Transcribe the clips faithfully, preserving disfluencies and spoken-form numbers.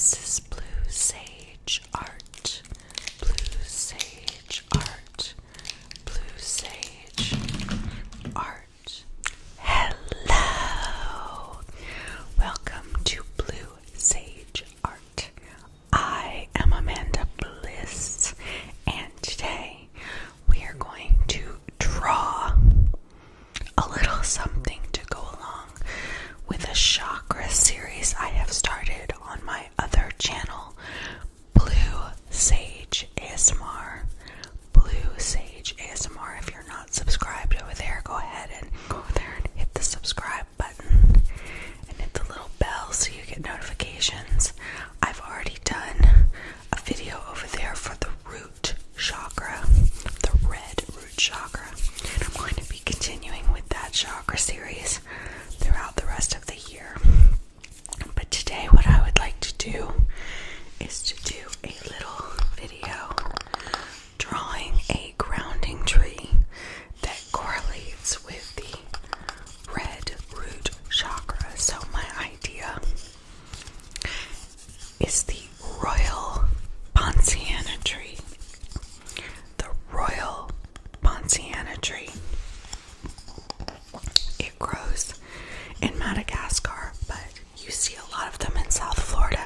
This is Blue Sage Art. Blue Sage Art. Blue Sage Art. Hello! Welcome to Blue Sage Art. I am Amanda Bliss, and today we are going to draw a little something to go along with a chakra series I have started on my other channel, Blue Sage A S M R. Blue Sage A S M R. If you're not subscribed over there, go ahead and go over there and hit the subscribe button and hit the little bell so you get notifications. I've already done a video over there for the root chakra, the red root chakra, and I'm going to be continuing with that chakra series throughout the rest of the year. But today what I would like to do is to do a little video drawing a grounding tree that correlates with the red root chakra. So my idea is the Royal Poinciana Tree. The Royal Poinciana Tree. It grows in Madagascar, but you see a lot of them in South Florida.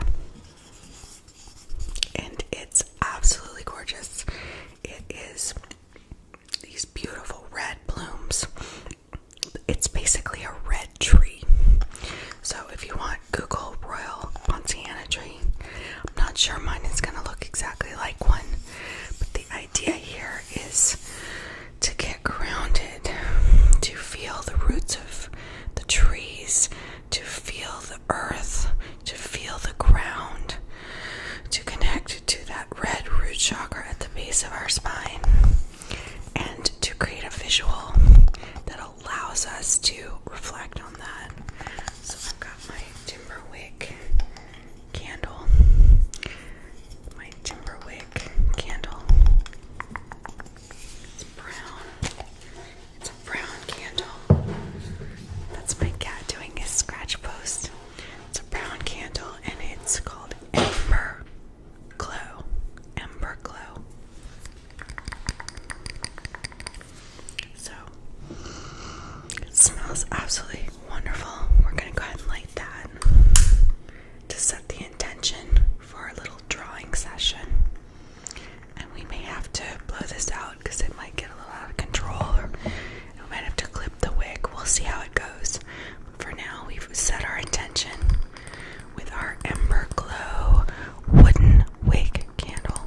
And it's absolutely gorgeous. It is these beautiful red blooms. It's basically a red tree. So if you want, Google Royal Poinciana Tree. I'm not sure mine is going to look exactly like one, but the idea here is to get grounded, to feel the roots of the trees, to feel the earth, to feel the ground, to connect to that red root chakra at the base of our spine, and to create a visual that allows us to reflect on that. So I've got my timber wick candle, my timber wick candle. It's brown. It's a brown candle. That's my cat doing his scratch post. It's a brown candle and it's called Ember Glow. Ember Glow. So it smells absolutely wonderful. We're gonna go ahead and light that to set the intention for our little drawing session. And we may have to blow this out because it might get a little out of control, or we might have to clip the wick. We'll see how it goes. But for now, we've set our intention with our Ember Glow wooden wick candle.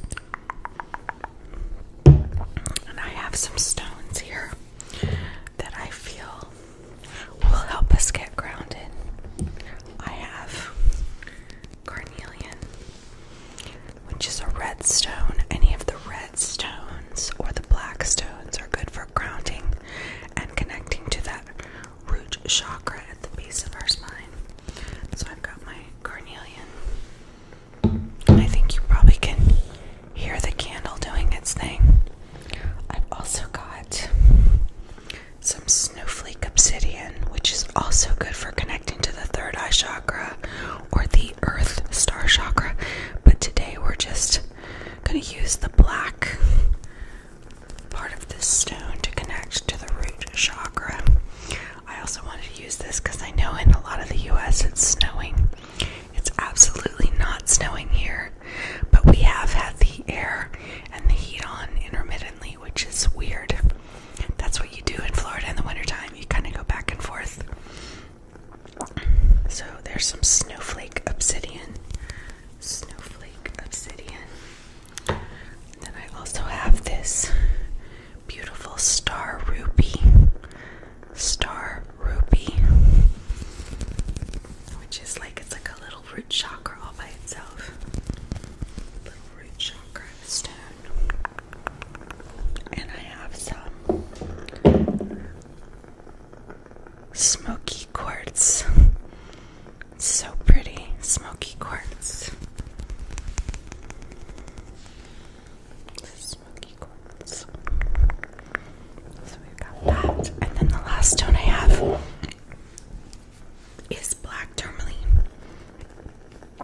And I have some stones here that I feel will help us get grounded. I have carnelian, which is a red stone. Any of the red stones or the black stones are good for grounding and connecting to that root chakra at the base of our spine. So I've got my carnelian, and I think you probably can hear the candle doing its thing. I've also got some snowflake obsidian, which is also good for connecting to the third eye chakra or the earth star chakra. But today we're just going to use the black part of this stone to connect to the root chakra. I also wanted to use this because I know in a lot of the U S it's snowing. It's absolutely not snowing here, but we have had the air and the heat on intermittently, which is weird. That's what you do in Florida in the wintertime. You kind of go back and forth. So there's some snowflake obsidian. Snowflake obsidian. And then I also have this beautiful star ruby. Star ruby. Which is like, it's like a little root chakra all by itself. Little root chakra stone. And I have some smoky quartz. It's so pretty. Smoky quartz. Smoky quartz. So we've got that. And then the last stone I have is black tourmaline.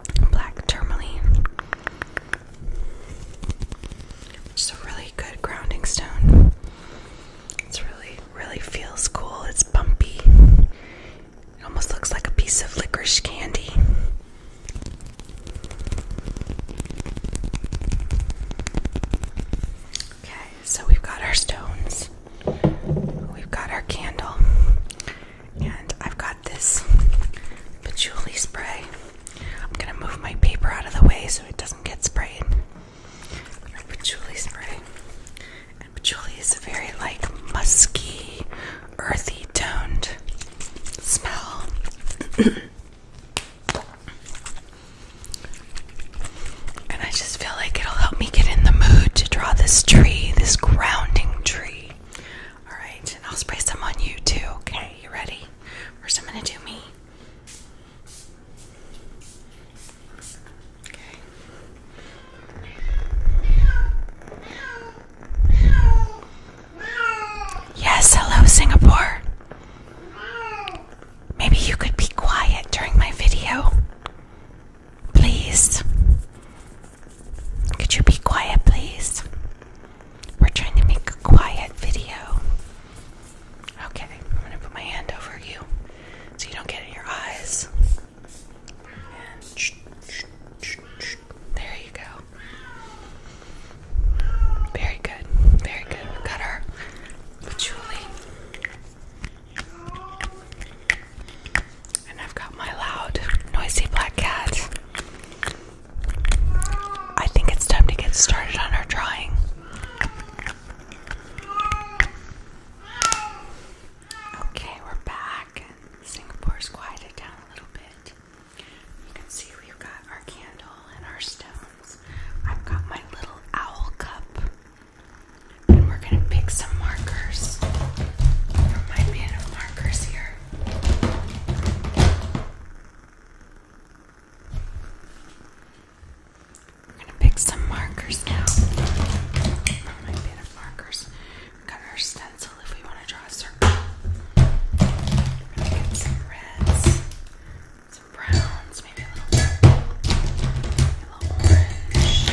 markers now. Oh, my bit of markers. We've got our stencil if we want to draw a circle. We're gonna get some reds, some browns, maybe a little, a little orange.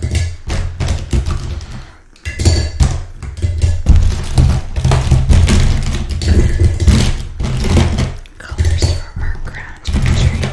Colors for our grounding tree.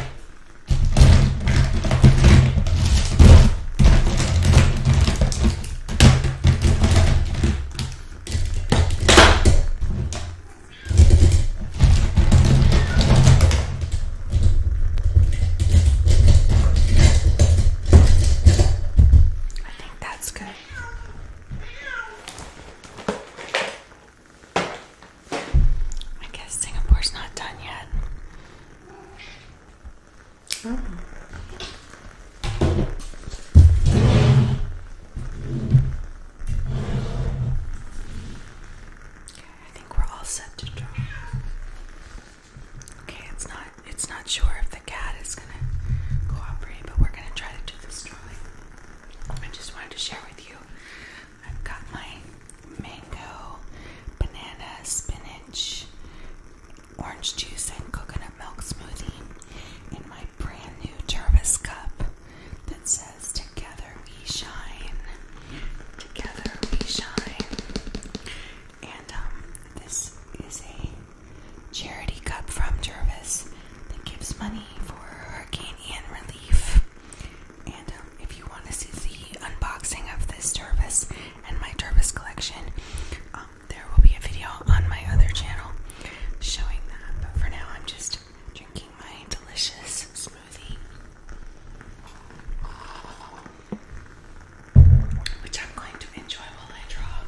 Sure if the cat is going to cooperate, but we're going to try to do this drawing. I just wanted to share with you, I've got my mango, banana, spinach, orange juice, and coconut milk smoothie in my brand new Jervis cup that says "Together we shine, together we shine." And um, this is a charity cup from Jervis that gives money for Hurricane Ian relief. And um, if you want to see the unboxing of this Jervis and my Jervis collection, um, there will be a video on my other channel showing that. But for now, I'm just drinking my delicious smoothie, which I'm going to enjoy while I draw.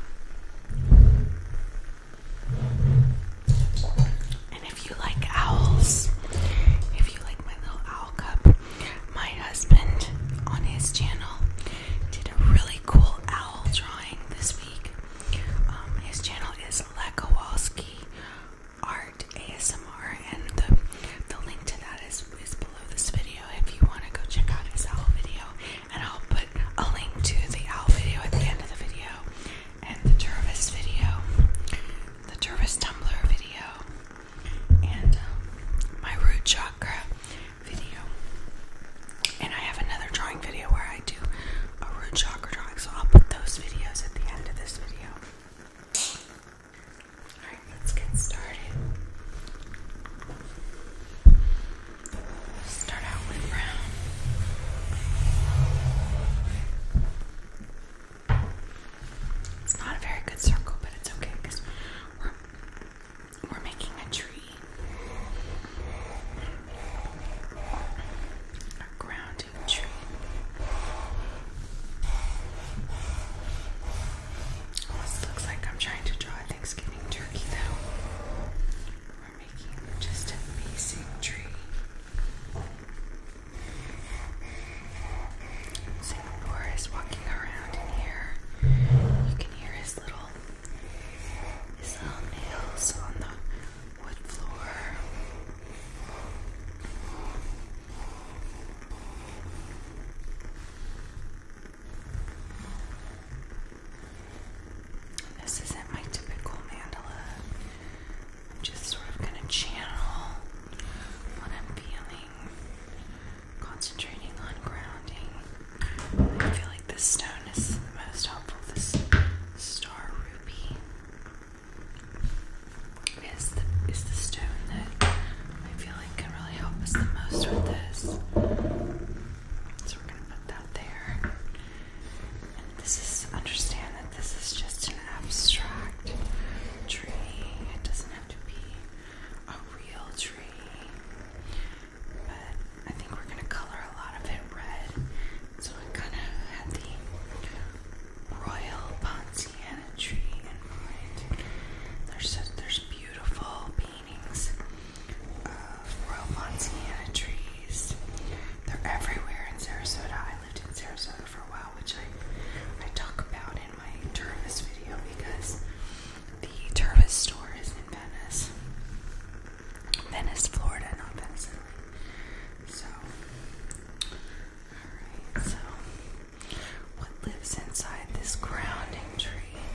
And if you like owls, if you like my little owl cup, my husband on his channel did a really cool owl drawing this week. Um, his channel is Lekowalski Art A S M R, and the, the link to that is, is below this video if you want to go check out his owl video. And I'll put a link to the owl video at the end of the video, and the Jervis video, the Jervis Tumblr video, and um, my Root Chakra video. And I have another drawing video where I do a Root Chakra drawing, so I'll put those videos at the end of this video. Alright, let's get started. Start out with brown. It's not a very good circle, but it's okay because we're, we're making a tree. A grounding tree. Almost looks like I'm trying to draw a Thanksgiving turkey though. We're making just a basic tree. Singapore is walking around in here. You can hear his little his little nails on the wood floor. This isn't my typical mandala. I'm just sort of going to channel what I'm feeling, concentrating on grounding. I feel like this stone is the most helpful. This star ruby is the, is the stone that I feel like can really help us the most with this. So we're going to put that there. And this is, understand that this is just an abstract tree. It doesn't have to be a real tree. But I think we're going to color a lot of lives inside this grounding tree.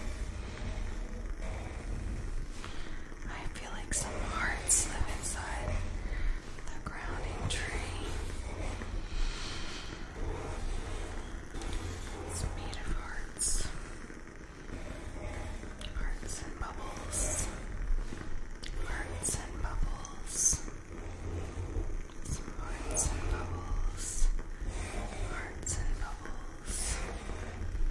I feel like some hearts live inside the grounding tree. It's made of hearts. Hearts and bubbles. Hearts and bubbles. Some hearts and bubbles. Hearts and bubbles.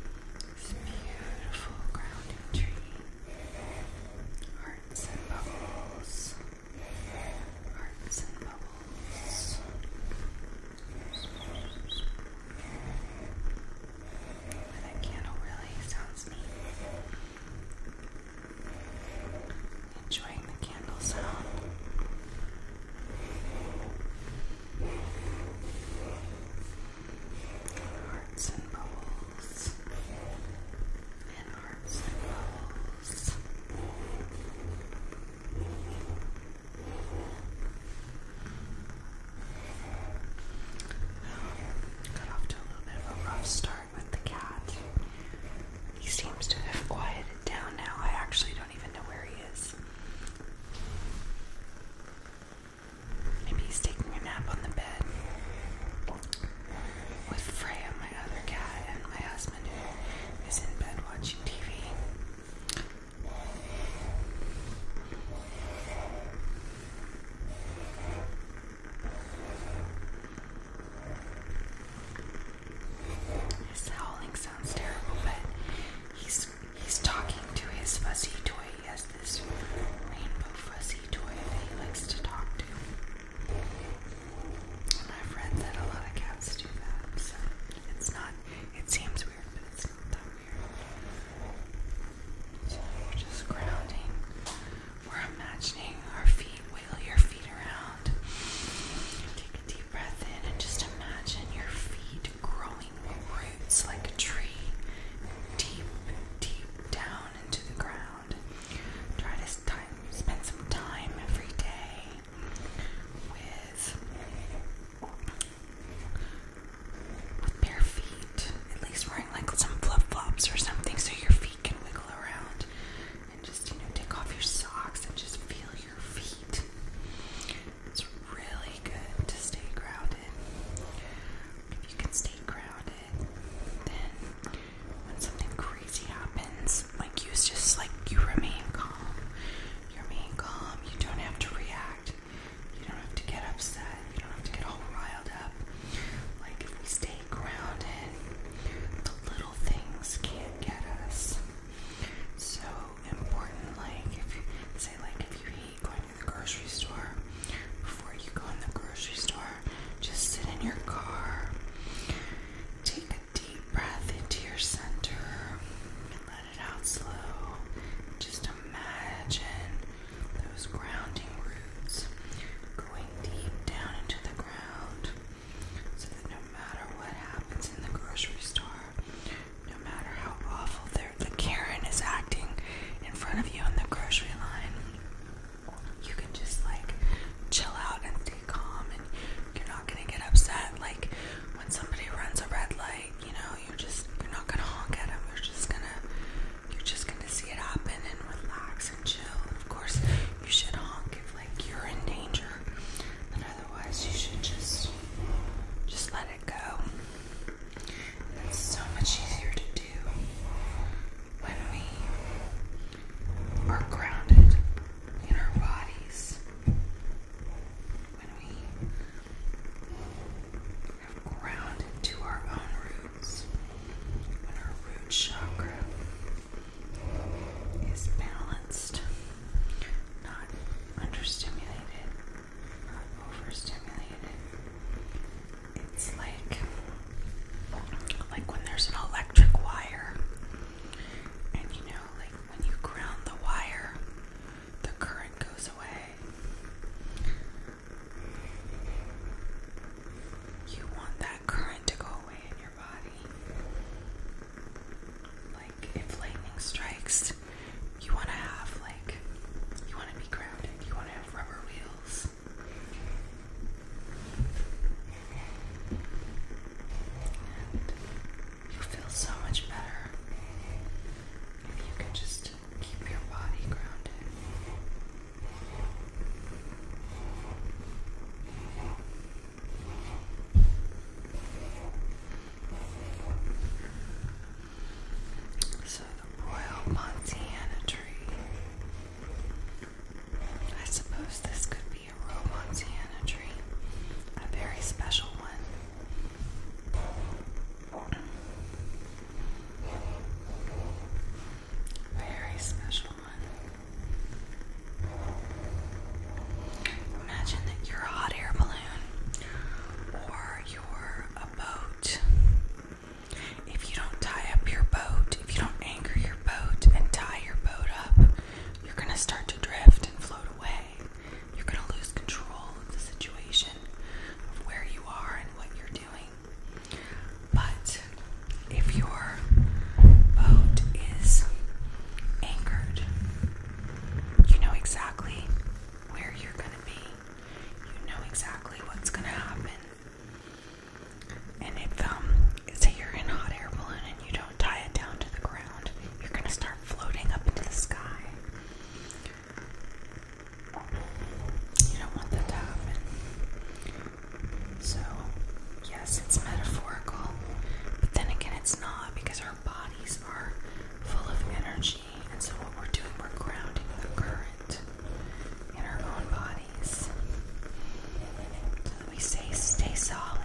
bodies are full of energy, and so what we're doing, we're grounding the current in our own bodies so that we stay, stay solid.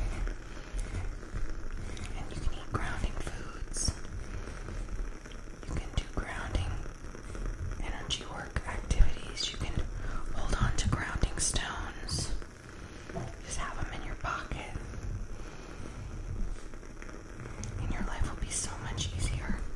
And you can eat grounding foods. You can do grounding energy work activities. You can hold on to grounding stones. Just have them in your pocket. And your life will be so much easier.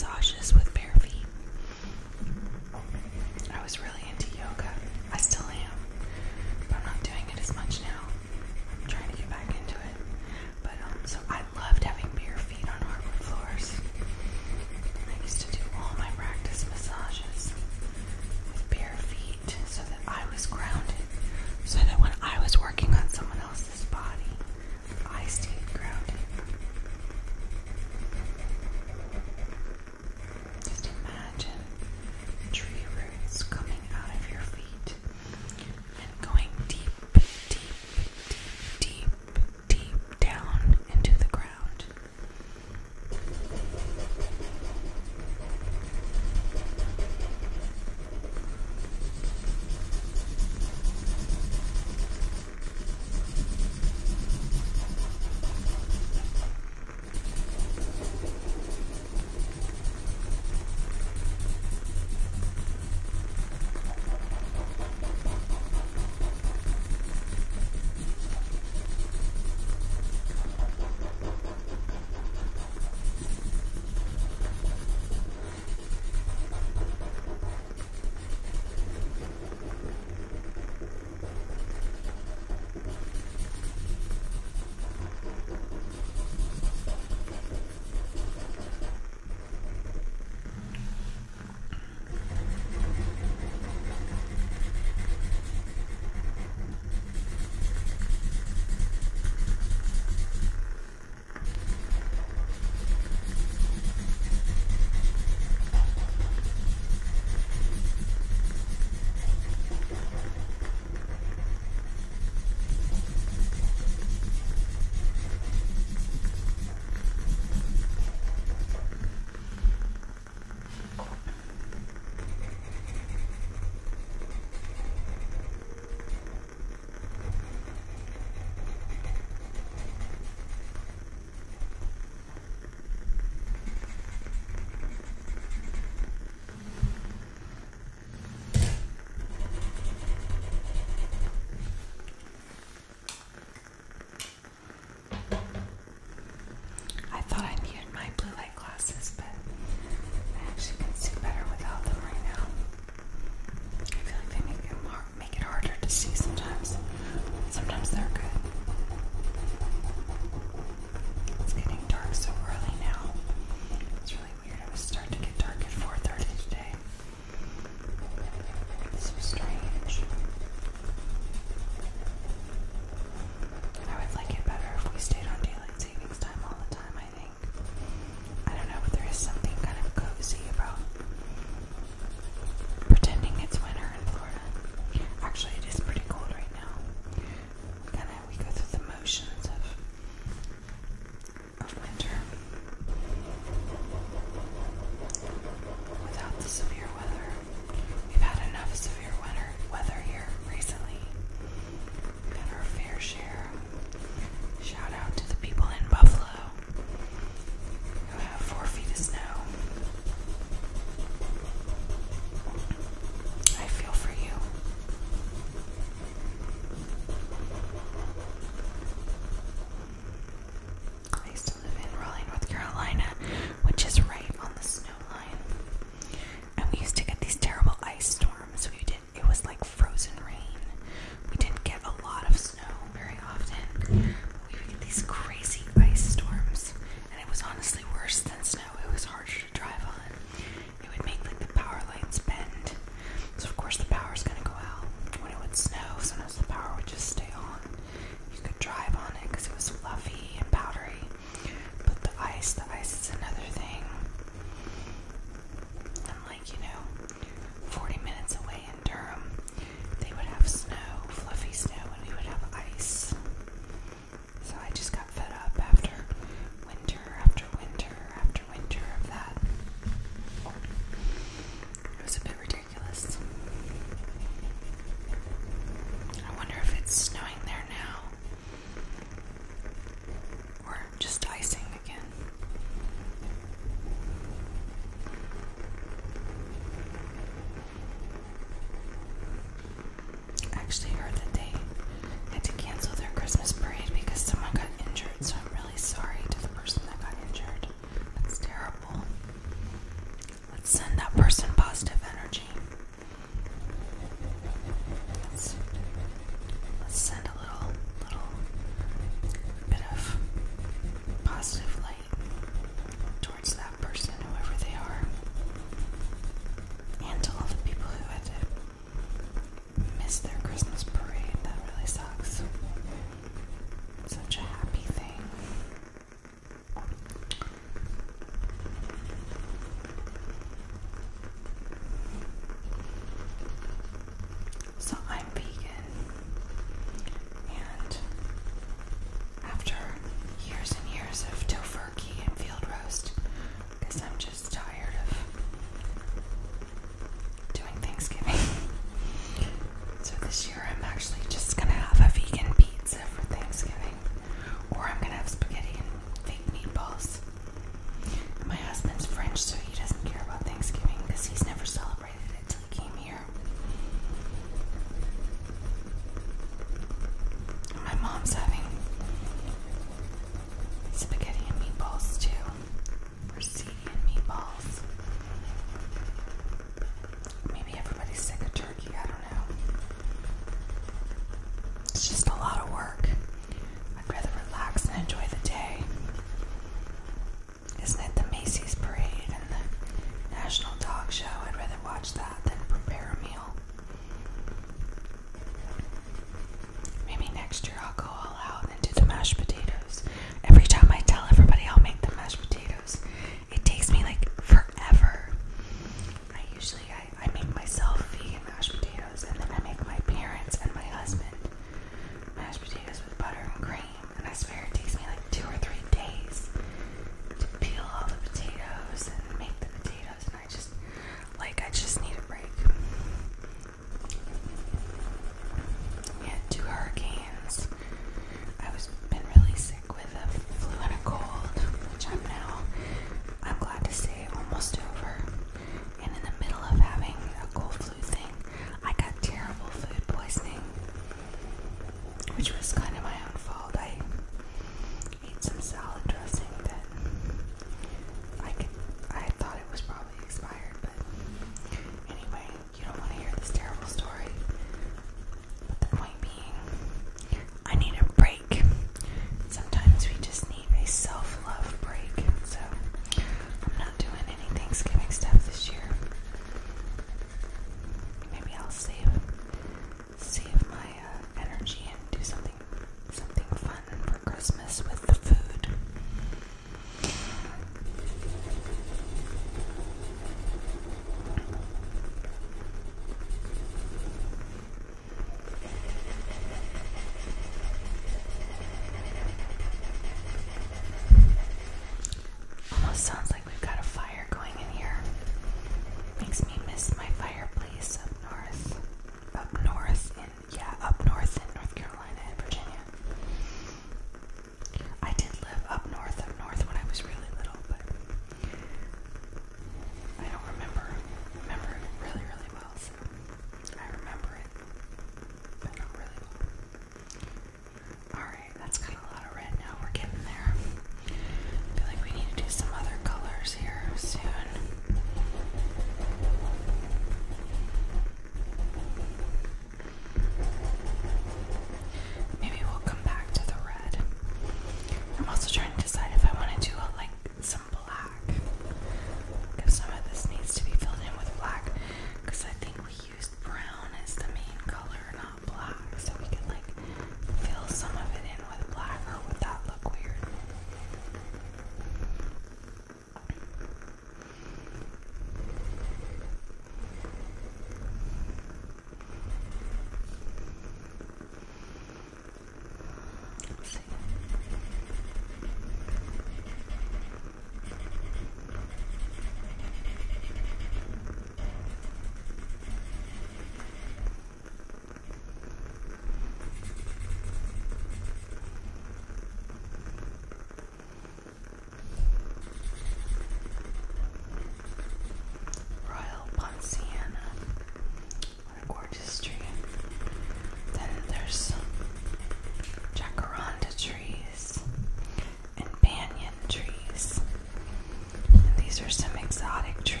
These are some exotic trees.